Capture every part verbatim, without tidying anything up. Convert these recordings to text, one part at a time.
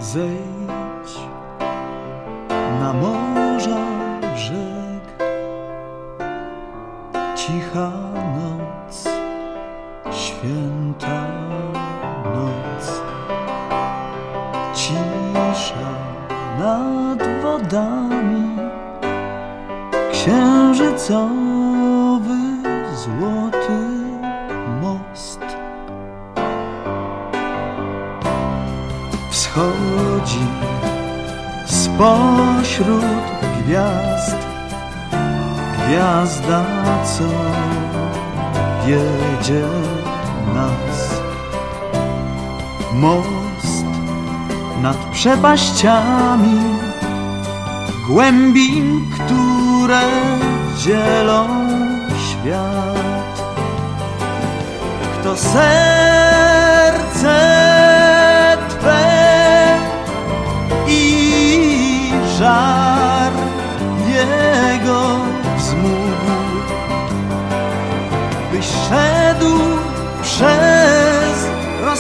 Zejdź na morza brzeg, cicha noc, święta noc, cisza nad wodami, księżycowy złoty most. Wschodzi spośród gwiazd gwiazda, co wiedzie nas. Most nad przepaściami głębin, które dzielą świat. Kto serce i żar jego wzmógł, byś szedł przez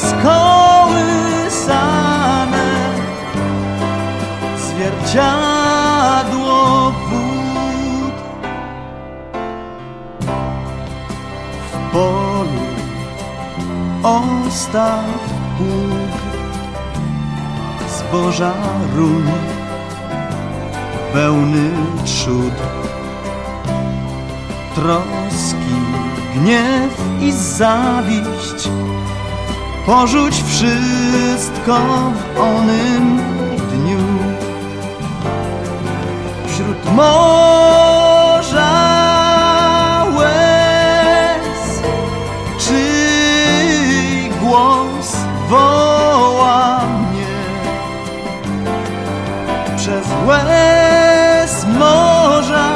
rozkołysane zwierciadło wód. W polu ostaw pług, zboża ruń, pełny trzód, troski, gniew i zawiść. Porzuć wszystko w onym dniu. Wśród morza łez czyj głos woła mnie? Przez łez morza,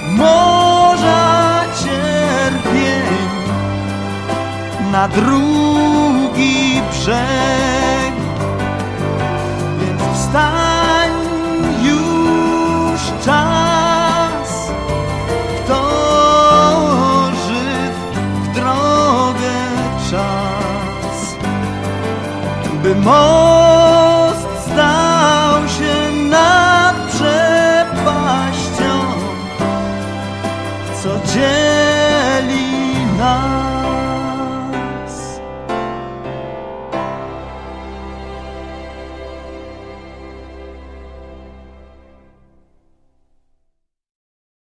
morza cierpień na drugi brzeg. Więc wstań, już czas. Kto żyw, w drogę czas, by morze